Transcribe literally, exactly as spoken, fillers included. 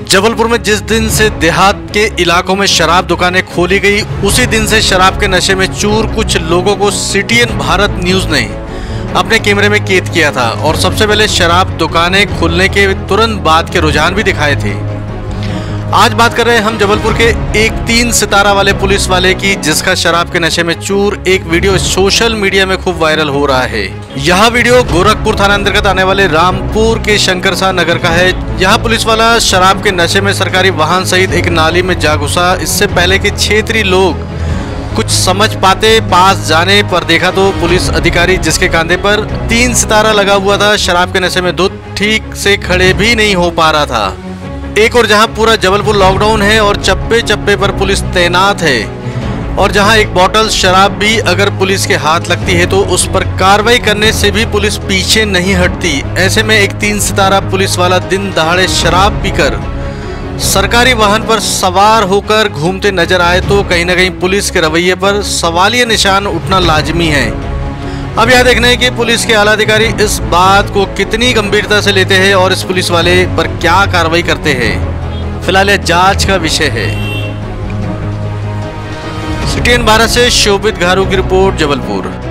जबलपुर में जिस दिन से देहात के इलाकों में शराब दुकानें खोली गई, उसी दिन से शराब के नशे में चूर कुछ लोगों को सीटीएन भारत न्यूज ने अपने कैमरे में कैद किया था और सबसे पहले शराब दुकानें खुलने के तुरंत बाद के रुझान भी दिखाए थे। आज बात कर रहे हैं हम जबलपुर के एक तीन सितारा वाले पुलिस वाले की, जिसका शराब के नशे में चूर एक वीडियो सोशल मीडिया में खूब वायरल हो रहा है। यह वीडियो गोरखपुर थाना अंतर्गत आने वाले रामपुर के शंकरसा नगर का है। यह पुलिस वाला शराब के नशे में सरकारी वाहन सहित एक नाली में जा घुसा। इससे पहले के क्षेत्रीय लोग कुछ समझ पाते पास जाने पर देखा तो पुलिस अधिकारी, जिसके कांधे पर तीन सितारा लगा हुआ था, शराब के नशे में धुत ठीक से खड़े भी नहीं हो पा रहा था। एक और जहां पूरा जबलपुर लॉकडाउन है और चप्पे चप्पे पर पुलिस तैनात है, और जहां एक बोतल शराब भी अगर पुलिस के हाथ लगती है तो उस पर कार्रवाई करने से भी पुलिस पीछे नहीं हटती। ऐसे में एक तीन सितारा पुलिस वाला दिन दहाड़े शराब पीकर सरकारी वाहन पर सवार होकर घूमते नजर आए तो कहीं ना कहीं पुलिस के रवैये पर सवालिया निशान उठना लाजमी है। अब यह देखना है कि पुलिस के आला अधिकारी इस बात को कितनी गंभीरता से लेते हैं और इस पुलिस वाले पर क्या कार्रवाई करते हैं। फिलहाल यह जांच का विषय है। सीटीएन भारत से शोभित घारू की रिपोर्ट, जबलपुर।